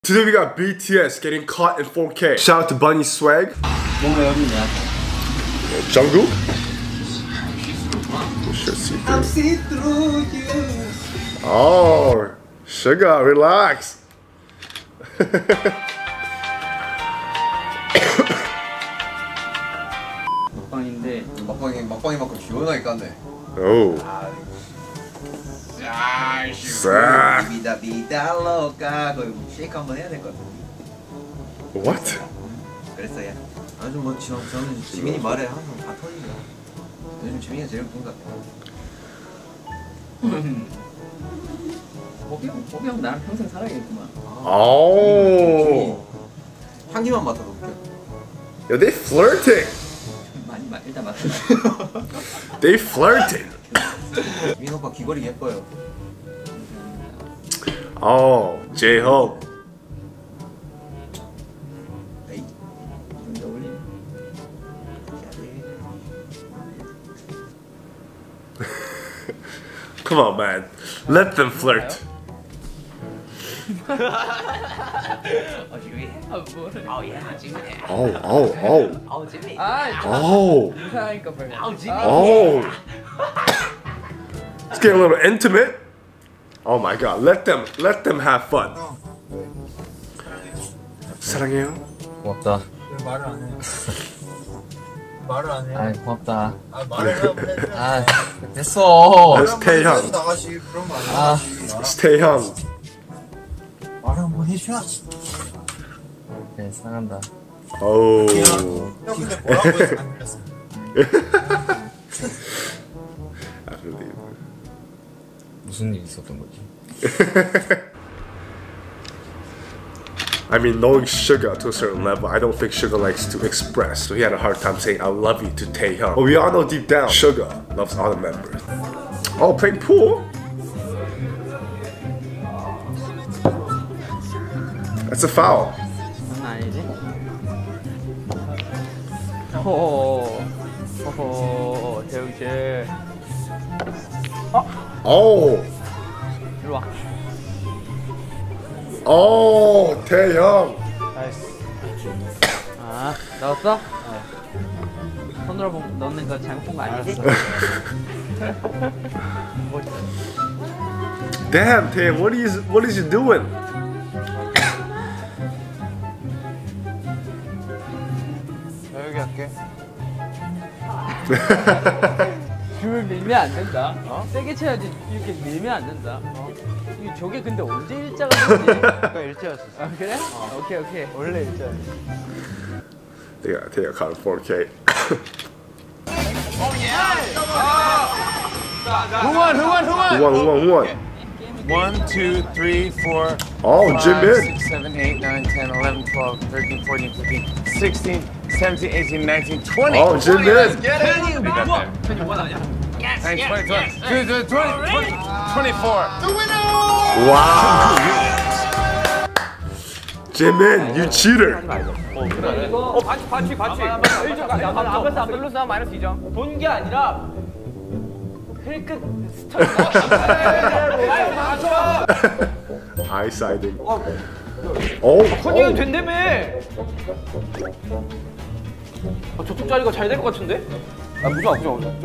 Today we got BTS getting caught in 4K. Shout out to Bunny Swag. Jungkook. I'm see through you. Oh, Suga, relax. 먹방인데 먹방이만큼 시원하게 깠네. 오. 싹. 비다 로까 거의 쉐이크 한번 해야 될 것 같아. What? 그랬어요. 아주 뭐 저는 지민이 말에 항상 다 터진다. 요즘 지민이가 제일 웃긴 것 같아. 호비 형 나랑 평생 살아야겠구만. 오. 향기만 맡아도 웃겨. Yo, they flirting. 많이 일단 맡아. They flirting. 지민 오빠 귀걸이 예뻐요. Oh, J-Hope. 에이. 좀 어울리네. Come on, man. Let them flirt. 지민이? 뭐래? 야 지민이. Oh. 지민이. Oh. 이상하니까 빨리. 지민이. Oh. It's getting a little intimate. Oh my god. Let them have fun. 사랑해요. 고맙다. 왜 말을 안 해? 말을 안 해? 아 고맙다. 아 말을 하면 돼. 아 됐어. Stay 형. 나가시 그런 거 아니야? 아 Stay 형. 말 한번 해줘야지. 네 사랑한다. Oh. 형 근데 뭐라고 해서 안 들렸어? I believe. 무슨 일 있었던 거지? I mean, knowing Suga to a certain level, I don't think Suga likes to express. So he had a hard time saying I love you to Taehyung. But we all know deep down, Suga loves all the members. Oh, playing pool? That's a foul. 장난 아니지? 호호 대웅 씨. Oh. 이리 와. Oh, Taehyung. 나이스. 아 나왔어? 손으로 넣는 거 잘못 본 거 아니지? Damn, Taehyung, what is you doing? 나 여기 할게. 줄을 밀면 안 된다. 세게 쳐야지 이렇게 밀면 안 된다. 저게 근데 언제 일자가 되지? 아까 일제였어. 아 그래? 오케이. 원래 일제야. Taehyung caught in 4K. 흥원. Who won? 1, 2, 3, 4. Oh, Jimin. 6, 7, 8, 9, 10, 11, 12, 13, 14, 15, 16, 17, 18, 19, 20. Oh, Jimin. We got there. 20, 24. Wow. Jimin, you cheater. 반칙. 안 불렀어 마이너스 2점. 본 게 아니라 힐끗 스턴. High siding. Oh. 컨닝은 된다며. 저쪽 자리가 잘 될 것 같은데? 오지마.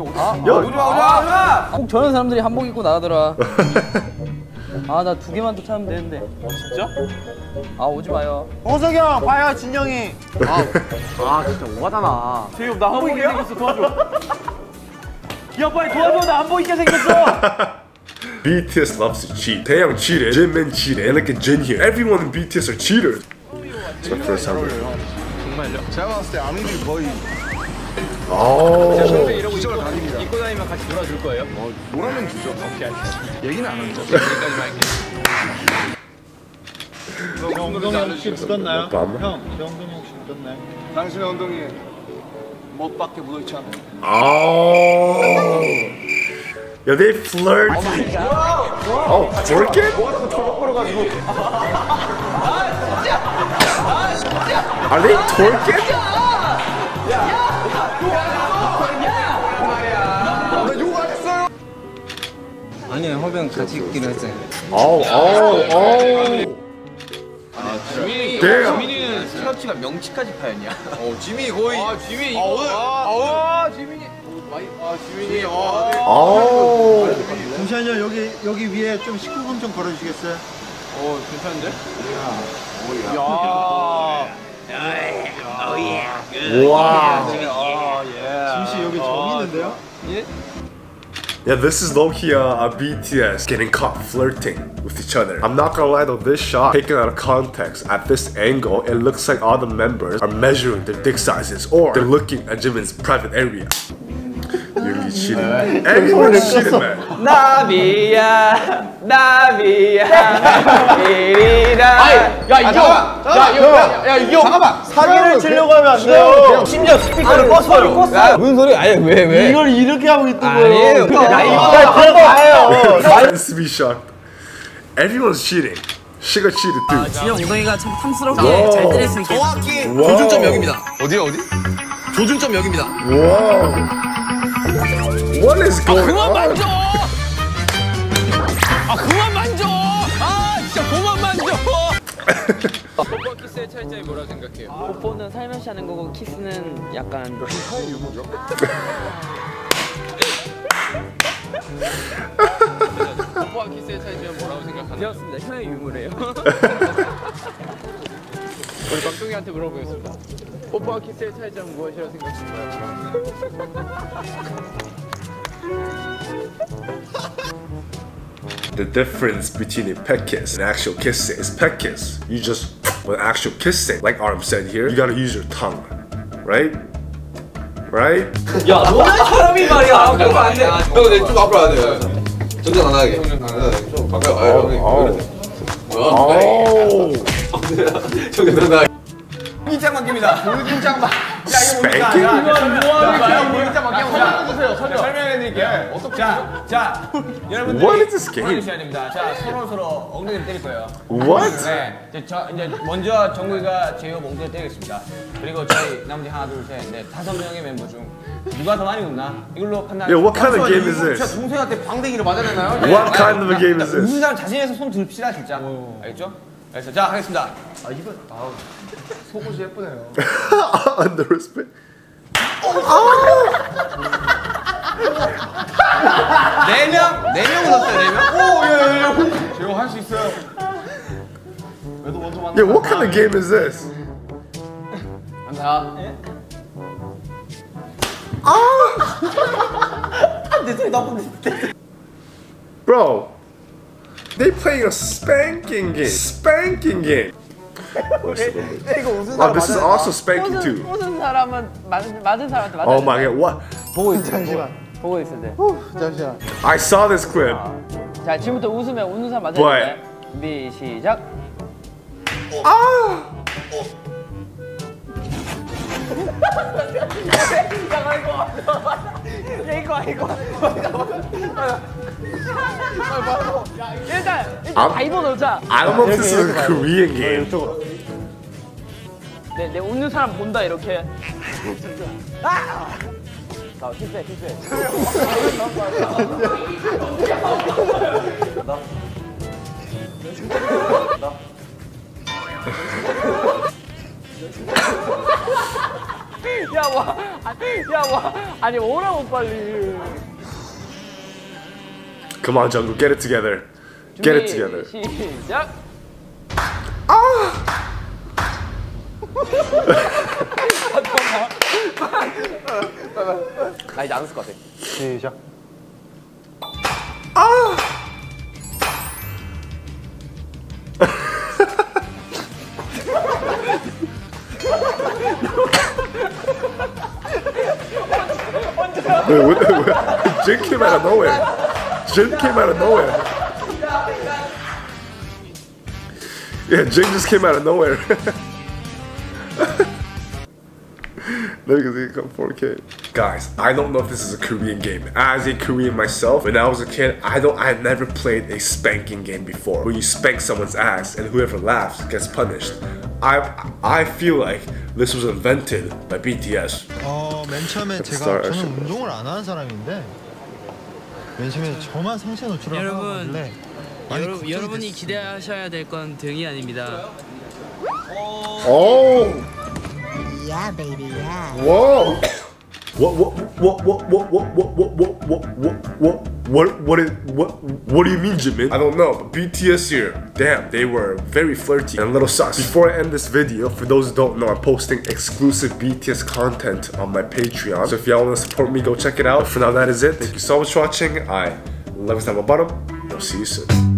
꼭 저런 사람들이 한복 입고 나가더라. 나 2개만 더 차면 되는데. 진짜? 오지 마요. 호석이 형, 봐요, 진영이. 진짜 오바잖아. 재용 나 한복 입게 생겼어. 도와줘. 야 빨리 도와줘. 나 한복 입게 생겼어. BTS loves to cheat. Taehyung cheated, Jimin cheated, and look at Jin here. Everyone in BTS are cheaters. It's my first time. 정말요? 제가 봤을 때 아민들이 거의 Oh. 이러고 입고 다니면 같이 놀아줄 거예요? 뭐라면 주죠. 오케이. 얘기는 안 하죠. 엉덩이 혹시 묻었나요? 잠깐만. 형, 제 엉덩이 혹시 묻었나요? 당신의 엉덩이에 못밖에 묻어있지 않아요. Oh. Yeah, they flirt. Oh, twerking? Are they twerking? 아니요 호병 같이 있기로 했어요. Oh. 지민이는 스카우치가 명치까지 파였냐? 지민이 거의. 지민이 지민이. 지민이. 잠시만요. 여기 위에 좀 19금 좀 걸어주시겠어요? 괜찮은데? Wow. 짐씨 여기 정 있는데요? Yeah, this is low-key a BTS getting caught flirting with each other. I'm not gonna lie though, this shot, taken out of context, at this angle, it looks like all the members are measuring their dick sizes or they're looking at Jimin's private area. You're cheating. Everyone's cheating, man. 나비야 이리라. 야 이거 잠깐만. 사기를 치려고 하면 안 돼요. 심지어 스피커를 껐어요. 무슨 소리? 아니 왜? 이걸 이렇게 하고 있던 아니에요. 거예요. 야 이거 들어가요. Let's be shocked. Everyone's cheating. Suga cheated too. 진영 엉덩이가 참 탐스럽게 잘 때렸으니까. 정확히 Wow. 조준점 여기입니다. 어디? 조준점 여기입니다. Wow. What is going 그만 on? 만져. 그만 만져. 진짜 그만 만져. 뽀뽀 키스의 차이점이 뭐라고 생각해요? 뽀뽀는 살며시 하는 거고 키스는 약간 혀의 유무죠. 뽀뽀와 키스의 차이점은 뭐라고 생각하나요? 되었습니다. 혀의 유무래요. 우리 박동희한테 물어보겠습니다. 뽀뽀와 키스의 차이점은 무엇이라고 생각하나요? The difference between a pet kiss and actual kissing is pet kiss. You just, with actual kissing, like Arm said here, you gotta use your tongue, right? Right? 야, 너는 사람이 말이야. 그러면 안 돼. 형, 내 좀 앞으로 와야 돼. 전쟁 안 하게. 좀 가까이 와요. 형님. Oh. 저기 나. 공기장 맡깁니다. 공기장 맡. Spanking? 공기장 맡겨보세요. 설명해드릴게요. 어떻게? 자, 여러분들. What is this game? 해주셔야 됩니다. 자, 서로 엉덩이를 때릴 거예요. What? 네, 이제 먼저 정국이가 제이홉 엉덩이를 때리겠습니다. 그리고 저희 나머지 하나, 둘, 셋, 넷, 5명의 멤버 중 누가 더 많이 웃나? 이걸로 판단. Yeah, what kind of game is 진짜 this? 동생한테 방대기를 맞아야 되나요? What kind of a game is 웃는 this? 사람 자신에서 손 듭시다 진짜. 알겠죠? 알겠어. 자, 하겠습니다. 속옷이 예쁘네요. Under respect. 네 명 웃었어요, 4명? 오, 예. 제가 할 수 있어요. 그래도 먼저 만나. Yeah, what kind of game is this? 감사. 내 소리 나쁜데. Bro, they playing a spanking game. Spanking game. Oh, this is also spanking too. 웃은 사람은 맞은 사람한테 맞아야 Oh my god, what? 보고 있을 때. 보고 있을 때. 잠시만. I saw this clip. 자, 지금부터 웃으면 웃는 사람 맞아야 But- 돼. 준비 시작. 일단 다 입어놓자. I don't know if this is a Korean game. 내 웃는 사람 본다 이렇게. 자, 실패. 아니 오라고 빨리. Come on, Jungkook, get it together. Get it together. 시작. 나 이제 안 웃을 것 같아. 시작. Wait. Jin came out of nowhere. Yeah, Jin just came out of nowhere. Look at it, come 4K. Guys, I don't know if this is a Korean game. As a Korean myself, when I was a kid, I never played a spanking game before. Where you spank someone's ass and whoever laughs gets punished. I feel like this was invented by BTS. 맨 처음에 저는 운동을 안 하는 사람인데 맨 처음에 저만 상체 노출을 하길래 여러분이 기대하셔야 될 건 등이 아닙니다. Oh. Yeah, baby, yeah. Whoa. What do you mean, Jimin? I don't know, but BTS here, damn, they were very flirty and a little sus. Before I end this video, for those who don't know, I'm posting exclusive BTS content on my Patreon. So if y'all want to support me, go check it out. For now, that is it. Thank you so much for watching. I love you down the bottom. I'll see you soon.